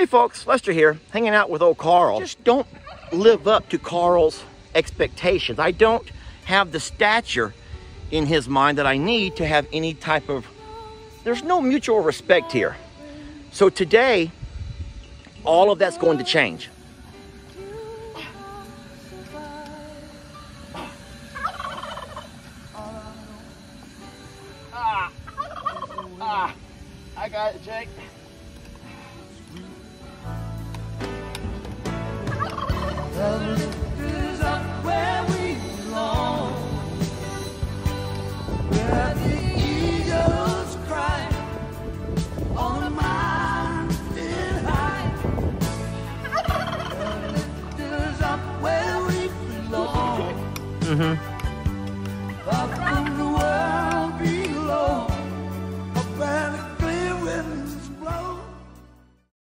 folks, Lester here, hanging out with old Carl. Just don't live up to Carl's expectations. I don't have the stature in his mind that I need to have any type of, there's no mutual respect here. So today, all of that's going to change. I got it, Jake. Is up where we belong, where the eagles cry on the mountain high. Is up where we belong.